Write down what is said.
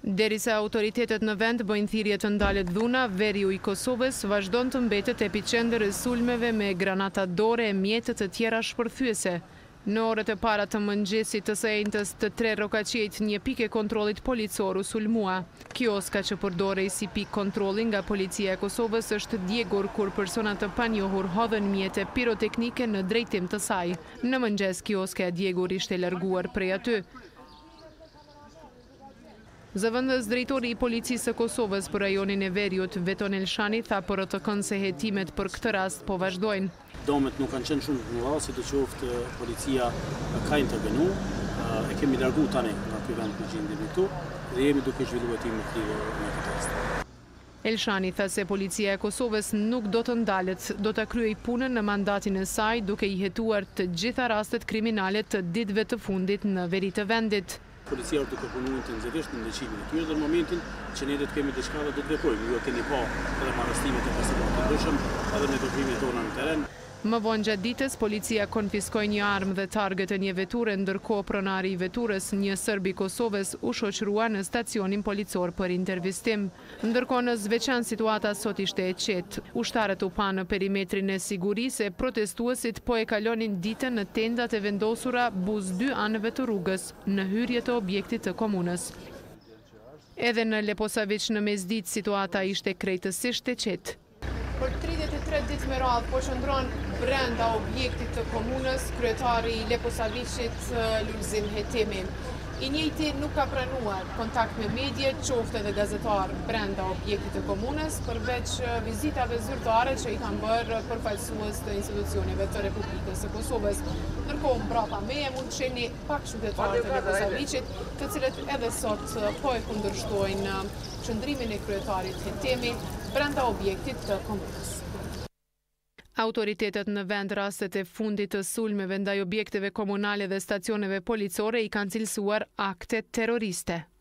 Derisa autoritetet në vend bëjnë thirrje të ndalet dhuna, veriu i Kosovës vazhdon të mbetet epicendër e sulmeve me granata dore e mjetët të tjera shpërthyese. Në orët e para të mëngjesit të së njëjtës të 3 rokaqiejt një pikë e kontrollit policor u sulmua. Kioska që përdorej si pikë kontrolli nga policia e Kosovës është djegur kur persona të panjohur hodhën mjete piroteknike në drejtim të saj. Në mëngjes kioska e djegur ishte larguar prej aty. Zëvendës drejtori i policisë së Kosovës për rajonin e Veriut, Veton Elshani, tha për OTK-n se hetimet për këtë rast po vazhdojnë. Domet nuk kanë qenë shumë të mëdha, sidoqoftë policia ka intervenu, e kemi largu tani nga ky vend ku gjendemi këtu dhe jemi duke zhvilluar time të tillë me këtë rast. Elshani tha se policia e Kosovës nuk do të ndalet, do ta kryej punën në mandatin e saj duke i hetuar të gjitha rastet kriminale të ditëve të fundit në veri të vendit. Policia është duke punuar intensivishtë në ndëshkimin e tyre dhe në momentin që ne do të kemi diçka do të veprojmë. Ju e keni pa edhe marrëstimet e pasaportit të ndryshëm edhe në veprimet tona në teren. Më vonë gjatë ditës, policia konfiskoi një armë dhe targët e një veture, ndërkohë pronari i veturës, një serb i Kosovës, u shoqërua në stacionin policor për intervistim. Ndërkohë në Zveçan situata sot ishte e qetë. Ushtarët u panë në perimetrin e sigurisë e protestuesit po e kalonin ditën në tendat e vendosura buz 2 anëve të rrugës, në hyrje të objektit të komunës. Edhe në Leposavić në mesditë situata ishte krejtësisht e qetë. Për 33 ditë me radhë po qëndron brenda objektit të komunës kryetari i Leposavićit Lulzim Hetemi. I njëjti nuk ka pranuar kontakt me medje, qoftë edhe gazetar brenda objektit të komunës, përveç vizitave zyrtare që i kanë bërë përfaqësues të institucioneve të Republikës së Kosovës. Ndërkohë mbrapa meje mund të shihni pak qytetarë të Leposavićit, të cilët edhe sot po e kundërshtojnë qëndrimin e kryetarit Hetemi brenda objektit të komunës. Autoritetet në vend rastet e fundit të sulmeve ndaj objekteve komunale dhe stacioneve policore i kanë cilësuar akte terroriste.